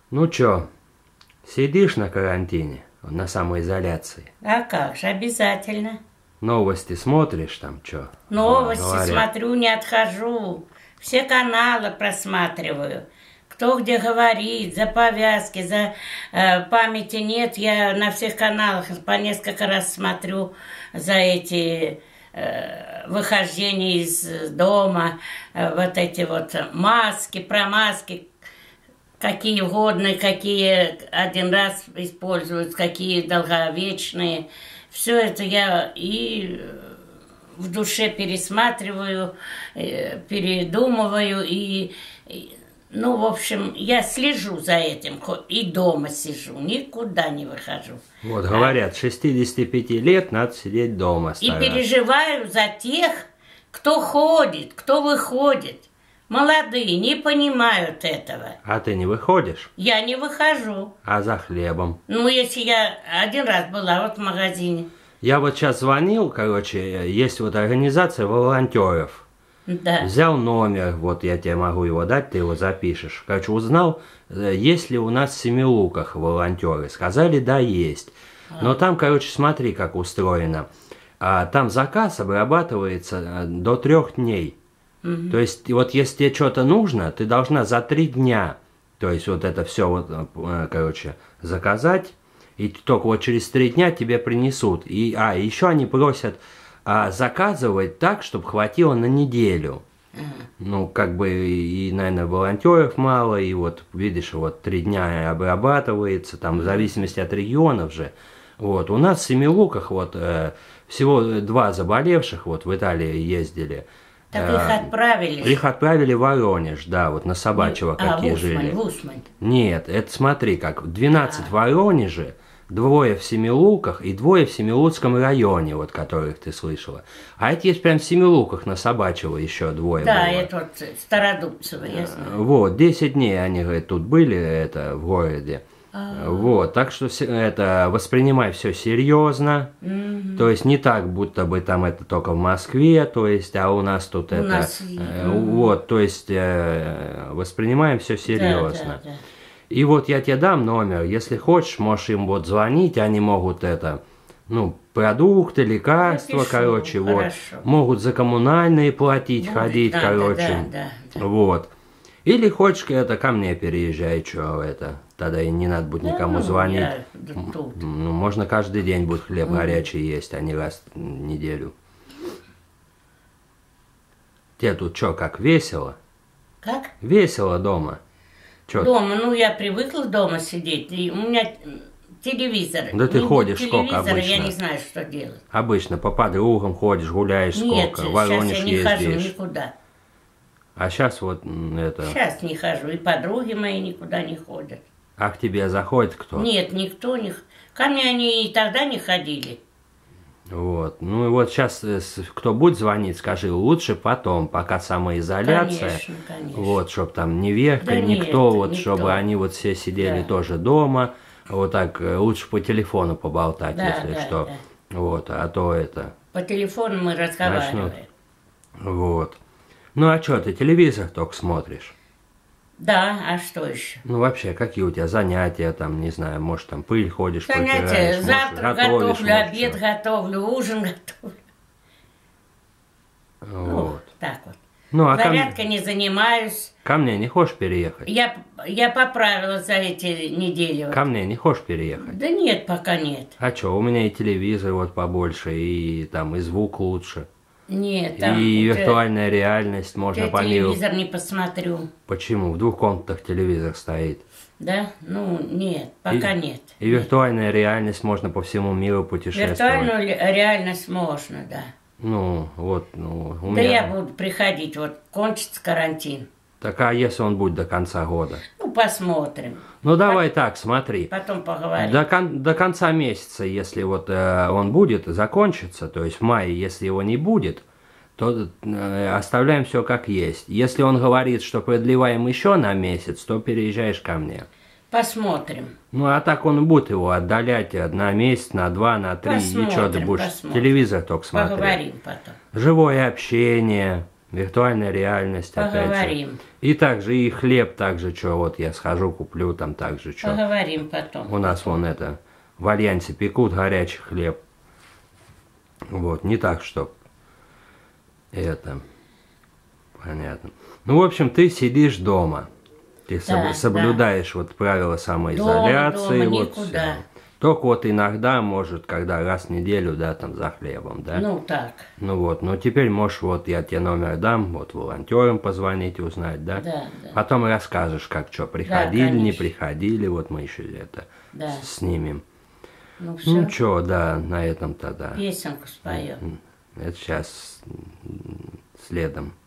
Ну чё, сидишь на карантине, на самоизоляции? А как же, обязательно. Новости смотришь там, чё? Новости Говорят. смотрю, не отхожу. Все каналы просматриваю. Кто где говорит, за повязки, за памяти нет. Я на всех каналах по несколько раз смотрю за эти выхождения из дома, вот эти вот маски, про маски, какие годные, какие один раз используют, какие долговечные. Все это я и в душе пересматриваю, передумываю ну, в общем, я слежу за этим, и дома сижу, никуда не выхожу. Вот, говорят, 65 лет надо сидеть дома. И переживаю за тех, кто ходит, кто выходит. Молодые не понимают этого. А ты не выходишь? Я не выхожу. А за хлебом? Ну, если я один раз была вот в магазине. Я вот сейчас звонил, короче, есть вот организация волонтеров. Да. Взял номер, вот я тебе могу его дать, ты его запишешь. Короче, узнал, есть ли у нас в Семилуках волонтеры. Сказали, да, есть. Но там, короче, смотри, как устроено. Там заказ обрабатывается до 3 дней. То есть, вот если тебе что-то нужно, ты должна за 3 дня, то есть, вот это все, вот, короче, заказать, и только вот через 3 дня тебе принесут. И еще они просят заказывать так, чтобы хватило на неделю. Ну, как бы, и, наверное, волонтеров мало, и вот, видишь, вот 3 дня обрабатывается, там, в зависимости от регионов же. Вот, у нас в Семилуках вот всего 2 заболевших, вот, в Италии ездили. Так их отправили? Их отправили в Воронеж, да, вот на Собачьего какие жили. В Усмань. Нет, это смотри, как 12 в Воронеже, 2 в Семилуках и 2 в Семилуцком районе, вот которых ты слышала. А это есть прям в Семилуках на Собачьего еще 2 Да, было. это вот Стародубцево, я знаю. Вот, 10 дней они, говорят, тут были, это, в городе. Вот, так что это воспринимай все серьезно, то есть не так, будто бы там это только в Москве, то есть, а у нас тут у это, нас... вот, то есть воспринимаем все серьезно. Да. И вот я тебе дам номер, если хочешь, можешь им вот звонить, они могут это, ну, продукты, лекарства, Напишу, короче, вот, хорошо. могут за коммунальные платить, Будет, ходить, да, короче, да. вот. Или хочешь, это ко мне переезжай, что это, тогда и не надо будет никому звонить. Тут. Ну, можно каждый день будет хлеб горячий есть, а не раз в неделю. Тебе тут что, как весело? Как? Весело дома. Чё? Дома, ну я привыкла дома сидеть, и у меня телевизор. Да ты Не ходишь будет сколько телевизора, обычно? я не знаю, что делать. Обычно по подругам ходишь, гуляешь Нет, сколько, в сейчас Воронеж я не хожу ездишь. никуда. А сейчас вот это... Сейчас не хожу, и подруги мои никуда не ходят. А к тебе заходит кто? Нет, никто не... Ко мне они и тогда не ходили. Вот. Ну и вот сейчас, кто будет звонить, скажи, лучше потом, пока самоизоляция. Конечно. Вот, чтобы там ни Верка, Да никто, нет, вот, никто. чтобы они вот все сидели Да. тоже дома. Вот так, лучше по телефону поболтать, Да, если что. да. Вот, а то это... По телефону мы разговариваем. Вот. Ну а что, ты телевизор только смотришь? Да, а что еще? Ну вообще, какие у тебя занятия, там, не знаю, может там пыль ходишь, Занятия, протираешь, может, завтра готовишь, готовлю, может, обед что. готовлю, ужин готовлю. Вот. Так вот. Ну а Зарядкой не занимаюсь. ко мне не хочешь переехать? Я поправилась за эти недели. Вот. Ко мне не хочешь переехать? Да нет, пока нет. А что, у меня и телевизор вот побольше, и там и звук лучше. Нет, там... И виртуальная реальность, можно я по миру. телевизор не посмотрю. Почему? В 2 комнатах телевизор стоит. Да? Ну, нет, пока нет. И виртуальная реальность, можно по всему миру путешествовать. Виртуальную реальность можно, да. Ну, вот, ну, у Да меня... я буду приходить, вот кончится карантин. Так, а если он будет до конца года? Ну, посмотрим. Ну, давай так, смотри. Потом поговорим. До конца месяца, если вот он будет, закончится, то есть в мае, если его не будет, то оставляем все как есть. Если он говорит, что продлеваем еще на месяц, то переезжаешь ко мне. Посмотрим. Ну, а так он будет его отдалять на месяц, на 2, на 3, и что ты будешь посмотрим. телевизор только смотреть. Поговорим потом. Живое общение, Виртуальная реальность, опять же. Поговорим. И также и хлеб, также, что вот я схожу, куплю там также, что. Поговорим потом. У нас вон это, в Альянсе пекут горячий хлеб. Вот, не так, что это, понятно. Ну, в общем, ты сидишь дома. Ты соблюдаешь вот правила самоизоляции. Дома, вот никуда. всё. Только вот иногда, может, когда раз в неделю, да, там за хлебом, да? Ну, так. Ну вот, но теперь можешь, вот я тебе номер дам, вот волонтерам позвонить, узнать, да? Да, да. Потом расскажешь, как что, приходили, не конечно. приходили, вот мы еще это Да. снимем. Ну, все. Ну что, да, на этом тогда. Песенку споем. Это сейчас следом.